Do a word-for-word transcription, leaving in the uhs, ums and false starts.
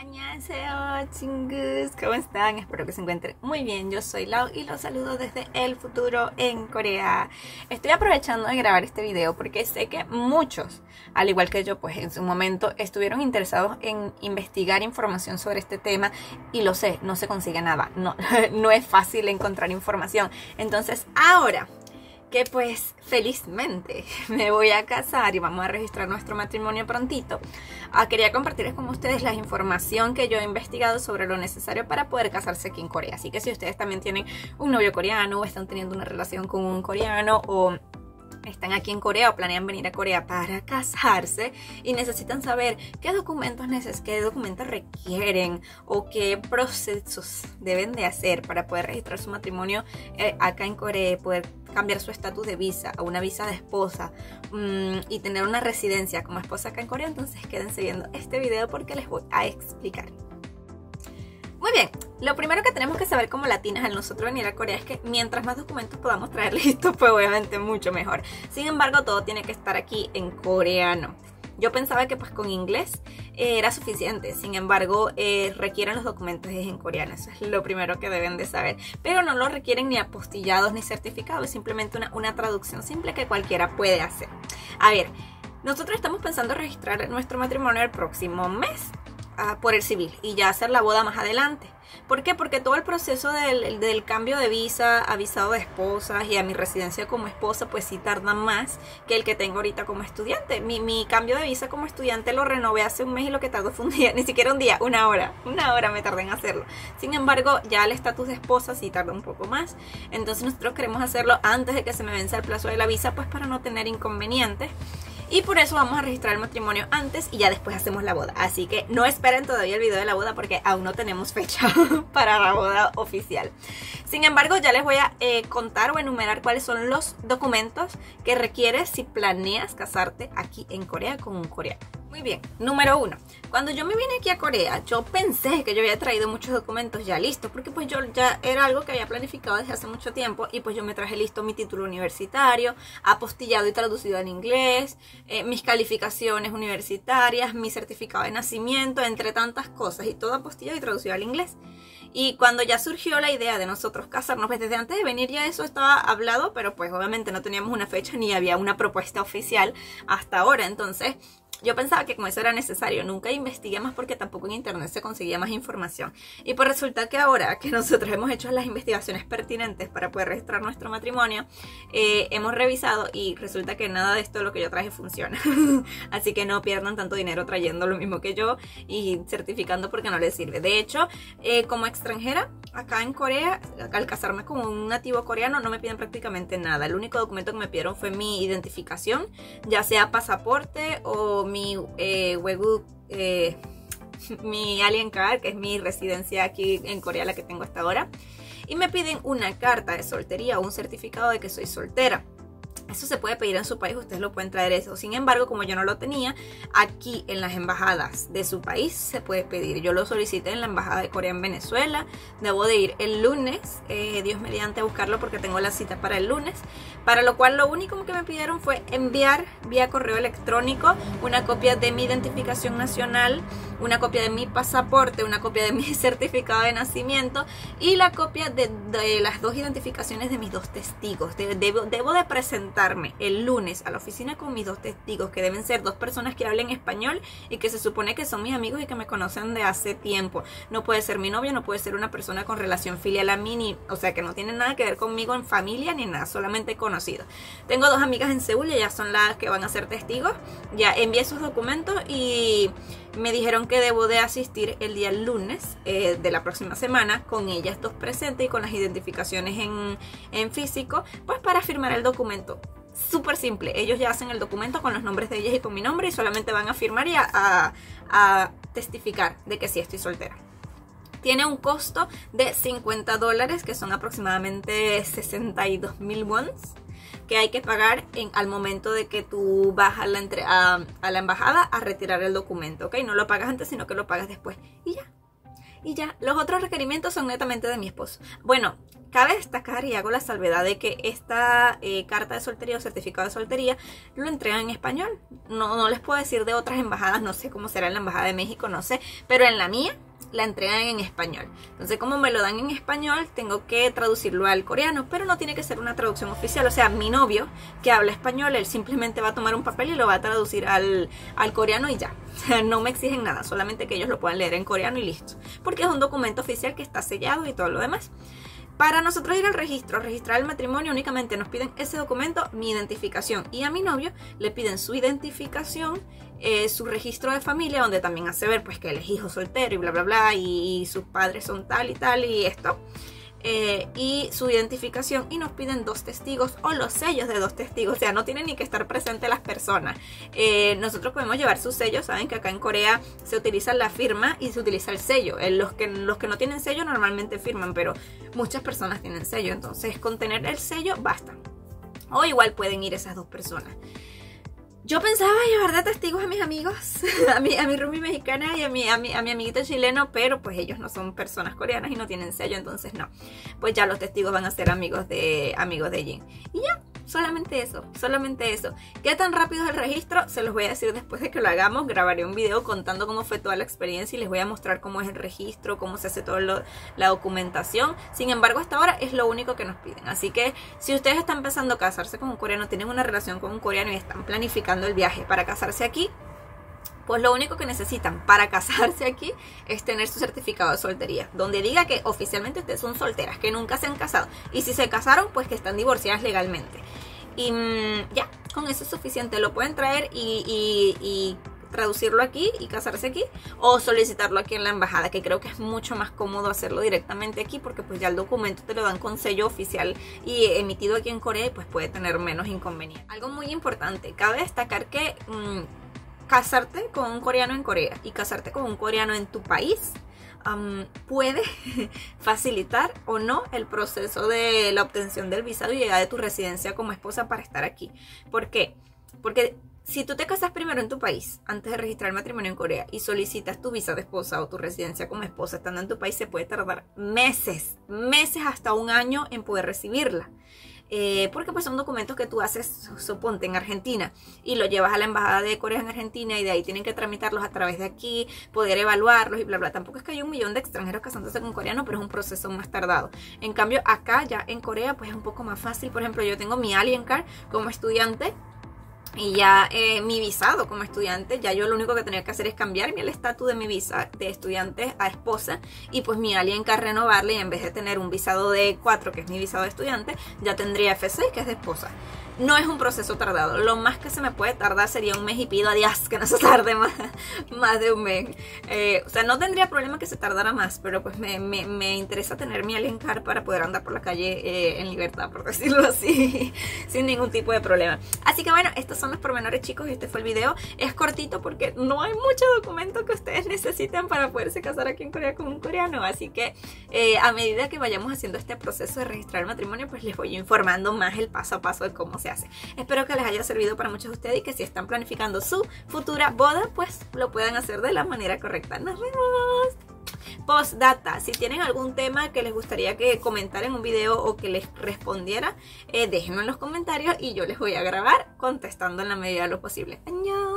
Annyeonghaseyo, chingus, ¿cómo están? Espero que se encuentren muy bien. Yo soy Lau y los saludo desde el futuro en Corea. Estoy aprovechando de grabar este video porque sé que muchos, al igual que yo, pues en su momento estuvieron interesados en investigar información sobre este tema y lo sé, no se consigue nada, no, no es fácil encontrar información. Entonces ahora que pues felizmente me voy a casar y vamos a registrar nuestro matrimonio prontito, ah, quería compartirles con ustedes la información que yo he investigado sobre lo necesario para poder casarse aquí en Corea. Así que si ustedes también tienen un novio coreano o están teniendo una relación con un coreano o están aquí en Corea o planean venir a Corea para casarse y necesitan saber qué documentos neces qué documentos requieren o qué procesos deben de hacer para poder registrar su matrimonio eh, acá en Corea, poder cambiar su estatus de visa a una visa de esposa um, y tener una residencia como esposa acá en Corea, entonces quédense viendo este video porque les voy a explicar. Muy bien, lo primero que tenemos que saber como latinas al nosotros venir a Corea es que mientras más documentos podamos traer listos, pues obviamente mucho mejor. Sin embargo, todo tiene que estar aquí en coreano. Yo pensaba que pues con inglés eh, era suficiente, sin embargo eh, requieren los documentos en coreano, eso es lo primero que deben de saber. Pero no lo requieren ni apostillados ni certificados, es simplemente una, una traducción simple que cualquiera puede hacer. A ver, nosotros estamos pensando registrar nuestro matrimonio el próximo mes uh, por el civil y ya hacer la boda más adelante. ¿Por qué? Porque todo el proceso del, del cambio de visa a visado de esposas y a mi residencia como esposa pues sí tarda más que el que tengo ahorita como estudiante. Mi, mi cambio de visa como estudiante lo renové hace un mes y lo que tardó fue un día, ni siquiera un día, una hora, una hora me tardé en hacerlo. Sin embargo, ya el estatus de esposa sí tarda un poco más, entonces nosotros queremos hacerlo antes de que se me venza el plazo de la visa pues para no tener inconvenientes. Y por eso vamos a registrar el matrimonio antes y ya después hacemos la boda. Así que no esperen todavía el video de la boda porque aún no tenemos fecha para la boda oficial. Sin embargo, ya les voy a eh, contar o enumerar cuáles son los documentos que requieres si planeas casarte aquí en Corea con un coreano. Muy bien, número uno. Cuando yo me vine aquí a Corea, yo pensé que yo había traído muchos documentos ya listos, porque pues yo ya era algo que había planificado desde hace mucho tiempo y pues yo me traje listo mi título universitario, apostillado y traducido en inglés, eh, mis calificaciones universitarias, mi certificado de nacimiento, entre tantas cosas, y todo apostillado y traducido al inglés. Y cuando ya surgió la idea de nosotros casarnos, pues desde antes de venir ya eso estaba hablado, pero pues obviamente no teníamos una fecha ni había una propuesta oficial hasta ahora. Entonces yo pensaba que con eso era necesario, nunca investigué más porque tampoco en internet se conseguía más información. Y pues resulta que ahora que nosotros hemos hecho las investigaciones pertinentes para poder registrar nuestro matrimonio, eh, hemos revisado y resulta que nada de esto de lo que yo traje funciona. Así que no pierdan tanto dinero trayendo lo mismo que yo y certificando porque no les sirve. De hecho, eh, como extranjera, acá en Corea, al casarme con un nativo coreano no me piden prácticamente nada. El único documento que me pidieron fue mi identificación, ya sea pasaporte o mi eh, Wegu, eh, mi Alien Card, que es mi residencia aquí en Corea, la que tengo hasta ahora, y me piden una carta de soltería o un certificado de que soy soltera. Eso se puede pedir en su país, ustedes lo pueden traer eso. Sin embargo, como yo no lo tenía, aquí en las embajadas de su país se puede pedir. Yo lo solicité en la embajada de Corea en Venezuela. Debo de ir el lunes, eh, Dios mediante, a buscarlo porque tengo la cita para el lunes. Para lo cual lo único que me pidieron fue enviar vía correo electrónico una copia de mi identificación nacional, una copia de mi pasaporte, una copia de mi certificado de nacimiento y la copia de, de las dos identificaciones de mis dos testigos. De, debo, debo de presentar el lunes a la oficina con mis dos testigos, que deben ser dos personas que hablen español y que se supone que son mis amigos y que me conocen de hace tiempo. No puede ser mi novio, no puede ser una persona con relación filial a mí, ni, o sea que no tiene nada que ver conmigo en familia ni nada, solamente conocido. Tengo dos amigas en Seúl y ellas son las que van a ser testigos. Ya envié sus documentos y me dijeron que debo de asistir el día lunes eh, de la próxima semana con ellas dos presentes y con las identificaciones en, en físico, pues para firmar el documento. Súper simple, ellos ya hacen el documento con los nombres de ellas y con mi nombre y solamente van a firmar y a, a, a testificar de que sí estoy soltera. Tiene un costo de cincuenta dólares, que son aproximadamente sesenta y dos mil wons, que hay que pagar en, al momento de que tú vas a la, entre, a, a la embajada a retirar el documento, ¿ok? No lo pagas antes, sino que lo pagas después. Y ya. Y ya, los otros requerimientos son netamente de mi esposo. Bueno, cabe destacar y hago la salvedad de que esta eh, carta de soltería o certificado de soltería lo entregan en español. No, no les puedo decir de otras embajadas, no sé cómo será en la embajada de México, no sé, pero en la mía la entregan en español. Entonces, como me lo dan en español, tengo que traducirlo al coreano, pero no tiene que ser una traducción oficial. O sea, mi novio que habla español, él simplemente va a tomar un papel y lo va a traducir al, al coreano y ya. O sea, no me exigen nada, solamente que ellos lo puedan leer en coreano y listo. Porque es un documento oficial que está sellado y todo lo demás. Para nosotros ir al registro, registrar el matrimonio, únicamente nos piden ese documento, mi identificación, y a mi novio le piden su identificación, eh, su registro de familia, donde también hace ver pues que él es hijo soltero y bla bla bla, y, y sus padres son tal y tal y esto. Eh, y su identificación, y nos piden dos testigos o los sellos de dos testigos. O sea, no tienen ni que estar presentes las personas. Eh, nosotros podemos llevar sus sellos. Saben que acá en Corea se utiliza la firma y se utiliza el sello. Eh, los, que, los que no tienen sello normalmente firman, pero muchas personas tienen sello. Entonces con tener el sello basta. O igual pueden ir esas dos personas. Yo pensaba llevar de testigos a mis amigos, a mi, a mi roomie mexicana y a mi, a, mi, a mi amiguito chileno, pero pues ellos no son personas coreanas y no tienen sello, entonces no. Pues ya los testigos van a ser amigos de, amigos de Jin. Y ya, solamente eso, solamente eso. ¿Qué tan rápido es el registro? Se los voy a decir después de que lo hagamos. Grabaré un video contando cómo fue toda la experiencia y les voy a mostrar cómo es el registro, cómo se hace toda la documentación. Sin embargo, hasta ahora es lo único que nos piden. Así que si ustedes están empezando a casarse con un coreano, tienen una relación con un coreano y están planificando el viaje para casarse aquí, pues lo único que necesitan para casarse aquí es tener su certificado de soltería, donde diga que oficialmente ustedes son solteras, que nunca se han casado, y si se casaron, pues que están divorciadas legalmente. Y mmm, ya, con eso es suficiente. Lo pueden traer y, y, y traducirlo aquí y casarse aquí, o solicitarlo aquí en la embajada, que creo que es mucho más cómodo hacerlo directamente aquí, porque pues ya el documento te lo dan con sello oficial y emitido aquí en Corea, y pues puede tener menos inconveniente. Algo muy importante, cabe destacar que mmm, casarte con un coreano en Corea y casarte con un coreano en tu país Um, puede facilitar o no el proceso de la obtención del visado y llegada de tu residencia como esposa para estar aquí. ¿Por qué? Porque si tú te casas primero en tu país antes de registrar el matrimonio en Corea y solicitas tu visa de esposa o tu residencia como esposa estando en tu país, se puede tardar meses, meses hasta un año en poder recibirla. Eh, porque pues son documentos que tú haces, suponte, en Argentina y lo llevas a la embajada de Corea en Argentina y de ahí tienen que tramitarlos a través de aquí, poder evaluarlos y bla bla. Tampoco es que hay un millón de extranjeros casándose con coreanos, pero es un proceso más tardado. En cambio acá ya en Corea pues es un poco más fácil. Por ejemplo, yo tengo mi Alien Card como estudiante y ya eh, mi visado como estudiante, ya yo lo único que tenía que hacer es cambiarme el estatus de mi visa de estudiante a esposa, y pues mi Alien Card renovarle, y en vez de tener un visado de cuatro, que es mi visado de estudiante, ya tendría F seis, que es de esposa. No es un proceso tardado, lo más que se me puede tardar sería un mes, y pido a Dios que no se tarde más, más de un mes. Eh, o sea, no tendría problema que se tardara más, pero pues me, me, me interesa tener mi Alien Card para poder andar por la calle eh, en libertad, por decirlo así, sin ningún tipo de problema. Así que bueno, estos son los pormenores, chicos, y este fue el video. Es cortito porque no hay mucho documento que ustedes necesitan para poderse casar aquí en Corea con un coreano, así que eh, a medida que vayamos haciendo este proceso de registrar el matrimonio, pues les voy informando más el paso a paso de cómo se hace. Espero que les haya servido para muchos de ustedes y que si están planificando su futura boda, pues lo puedan hacer de la manera correcta. ¡Nos vemos! Postdata, si tienen algún tema que les gustaría que comentara en un video o que les respondiera, eh, déjenlo en los comentarios y yo les voy a grabar contestando en la medida de lo posible. ¡Añón!